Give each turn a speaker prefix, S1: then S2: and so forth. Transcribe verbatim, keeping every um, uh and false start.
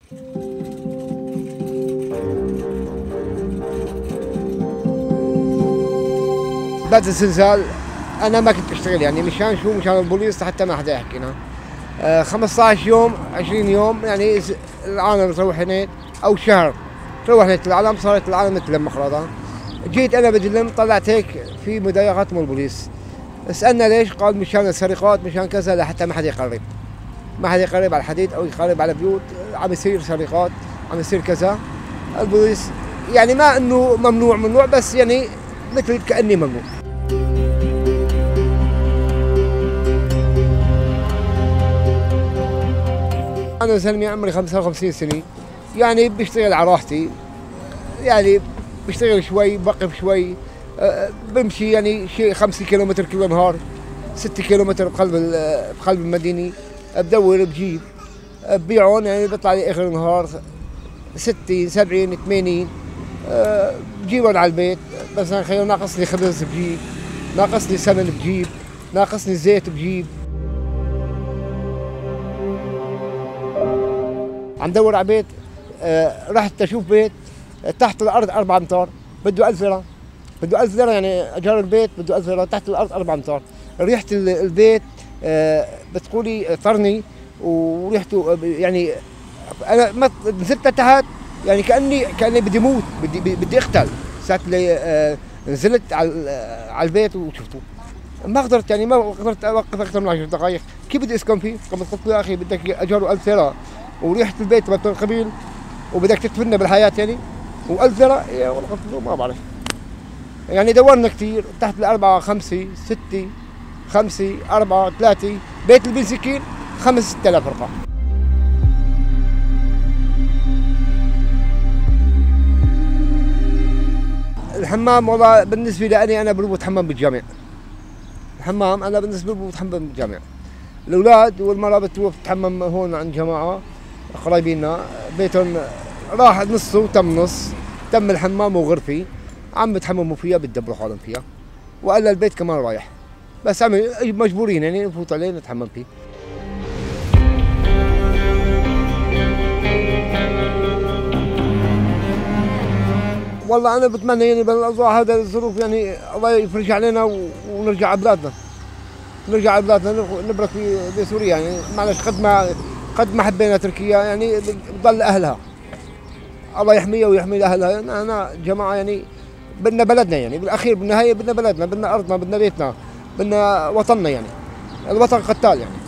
S1: بعد الزلزال انا ما كنت اشتغل يعني مشان شو مشان البوليس حتى ما حدا يحكينا. آه خمسة عشر يوم عشرين يوم يعني العالم تروح هناك او شهر تروح هناك العالم صارت العالم تلم خلاص. جيت انا بدي لم طلعت هيك في مضايقات من البوليس. سالنا ليش؟ قال مشان السرقات مشان كذا لحتى ما حدا يقرب. ما حدا يقرب على الحديد او يقرب على بيوت، عم يصير سرقات عم يصير كذا. البوليس يعني ما انه ممنوع ممنوع بس يعني مثل كاني ممنوع. أنا زلمة عمري خمسة وخمسين سنة، يعني بشتغل على راحتي، يعني بشتغل شوي بقف شوي، أه بمشي يعني شيء خمسة كيلومتر كل نهار، ستة كيلومتر بقلب بقلب المدينة، بدور بجيب ببيعهم يعني بيطلع لي آخر النهار ستين سبعين ثمانين، أه بجيبهم على البيت. مثلا خيو ناقصني خبز بجيب، ناقصني سمن بجيب، ناقصني زيت بجيب. عم دور على بيت، آه رحت اشوف بيت تحت الارض أربعة أمتار بده ألف ليرة، بده ألف ليرة يعني اجار البيت بده ألف ليرة تحت الارض أربعة أمتار. ريحة البيت آه بتقولي طرني وريحته يعني انا نزلت تحت يعني كاني كاني بدي موت بدي بدي اقتل. ساعة اللي آه نزلت على على البيت وشفته ما قدرت يعني ما قدرت اوقف اكثر من عشر دقائق. كيف بدي اسكن فيه؟ قلت له يا اخي بدك اجاره ألف ليرة وريحة البيت ما قبيل وبدك تدفننا بالحياة يعني وألف ليرة. يا والله قلت له ما بعرف يعني دورنا كثير تحت الأربعة خمسة ستة خمسة أربعة ثلاثة بيت البنزكين خمس ستة آلاف رقم. الحمام والله بالنسبة لي أنا بربط حمام بالجامع. الحمام أنا بالنسبة لي بربط حمام بالجامع. الأولاد والمرأة بتروح تتحمم هون عند جماعة قرايبينا بيتهم راح نصه وتم نص، تم الحمام وغرفي عم بتحمموا فيها بتدبروا حالهم فيها، وقال البيت كمان رايح بس عم مجبورين يعني نفوت عليه نتحمم فيه. والله انا بتمنى يعني بالاوضاع هذا الظروف يعني الله يفرج علينا ونرجع على بلادنا، نرجع على بلادنا نبرك في بسوريا يعني معلش قد ما قد ما حبينا تركيا يعني بضل اهلها. الله يحميها ويحمي اهلها. انا جماعه يعني بدنا بلدنا يعني بالاخير بالنهايه بدنا بلدنا بدنا ارضنا بدنا بيتنا بدنا وطننا يعني الوطن قتال يعني.